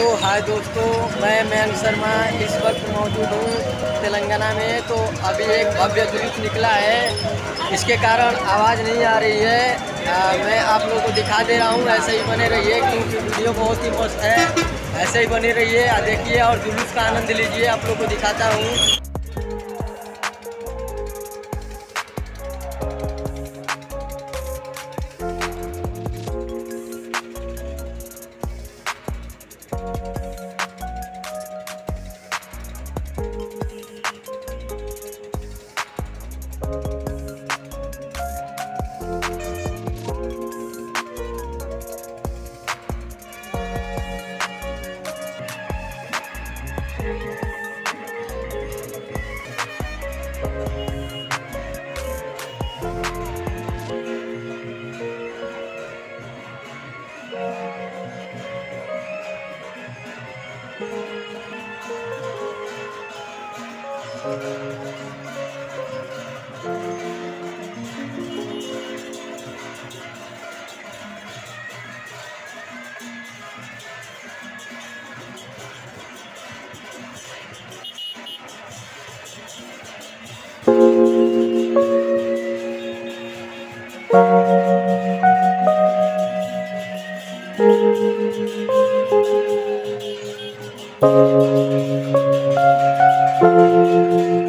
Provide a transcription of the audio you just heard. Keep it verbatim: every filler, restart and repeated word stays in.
तो हाय दोस्तों, मैं मयंक शर्मा इस वक्त मौजूद हूँ तेलंगाना में। तो अभी एक भव्य जुलूस निकला है, इसके कारण आवाज़ नहीं आ रही है। आ, मैं आप लोगों को दिखा दे रहा हूँ, ऐसे ही बने रहिए क्योंकि वीडियो बहुत ही मस्त है। ऐसे ही बने रहिए, देखिए और जुलूस का आनंद लीजिए। आप लोगों को दिखाता हूँ। Thank you.